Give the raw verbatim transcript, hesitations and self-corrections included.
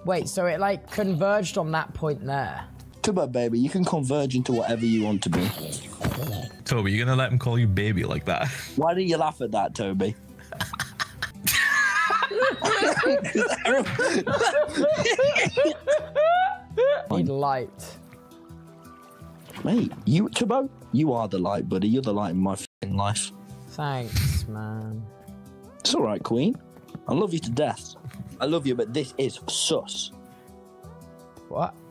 Wait, so it like converged on that point there. Tubbo, baby, you can converge into whatever you want to be. Toby, you're gonna let him call you baby like that? Why do you laugh at that, Toby? Need light. Mate, you, Tubbo, you are the light, buddy. You're the light in my f***ing life. Thanks, man. It's all right, Queen. I love you to death. I love you, but this is sus. What?